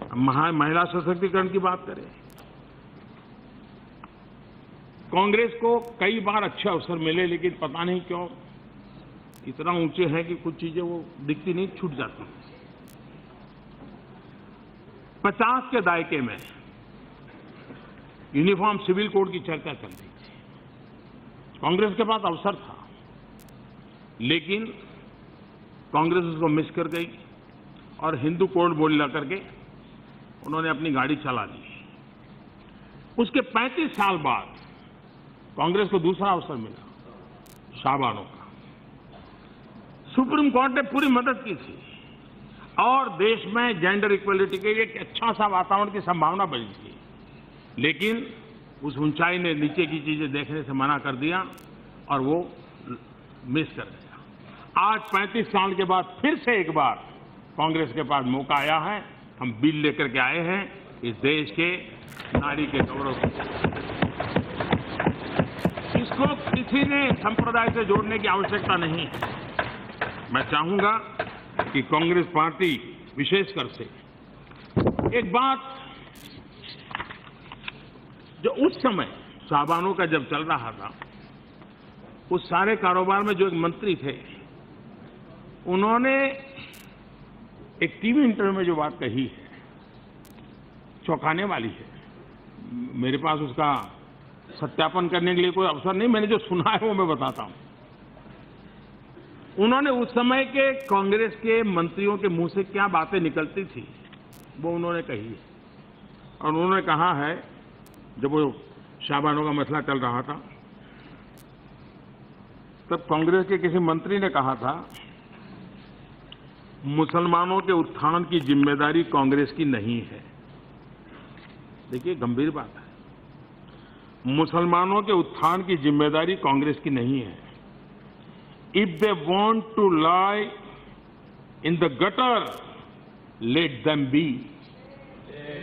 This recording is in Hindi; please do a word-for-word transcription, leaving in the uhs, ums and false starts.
महा महिला सशक्तिकरण की बात करें, कांग्रेस को कई बार अच्छे अवसर मिले, लेकिन पता नहीं क्यों इतना ऊंचे हैं कि कुछ चीजें वो दिखती नहीं, छूट जाती। पचास के दायके में यूनिफॉर्म सिविल कोड की चर्चा चल रही थी। कांग्रेस के पास अवसर था, लेकिन कांग्रेस उसको मिस कर गई और हिंदू कोड बोल ला करके उन्होंने अपनी गाड़ी चला दी। उसके पैंतीस साल बाद कांग्रेस को दूसरा अवसर मिला, शाहबानो का। सुप्रीम कोर्ट ने पूरी मदद की थी और देश में जेंडर इक्वलिटी के लिए एक अच्छा सा वातावरण की संभावना बनी थी, लेकिन उस ऊंचाई ने नीचे की चीजें देखने से मना कर दिया और वो मिस कर गया। आज पैंतीस साल के बाद फिर से एक बार कांग्रेस के पास मौका आया है। हम बिल लेकर के आए हैं इस देश के नारी के गौरव को। इसको किसी ने संप्रदाय से जोड़ने की आवश्यकता नहीं है। मैं चाहूंगा कि कांग्रेस पार्टी विशेषकर से एक बात, जो उस समय शाहबानो का जब चल रहा था, उस सारे कारोबार में जो एक मंत्री थे, उन्होंने एक टीवी इंटरव्यू में जो बात कही है, चौंकाने वाली है। मेरे पास उसका सत्यापन करने के लिए कोई अवसर नहीं, मैंने जो सुना है वो मैं बताता हूं। उन्होंने उस समय के कांग्रेस के मंत्रियों के मुंह से क्या बातें निकलती थी वो उन्होंने कही है। और उन्होंने कहा है, जब वो शाहबानो का मसला चल रहा था, तब कांग्रेस के किसी मंत्री ने कहा था, मुसलमानों के उत्थान की जिम्मेदारी कांग्रेस की नहीं है। देखिए, गंभीर बात है। मुसलमानों के उत्थान की जिम्मेदारी कांग्रेस की नहीं है। If they want to lie in the gutter, let them B.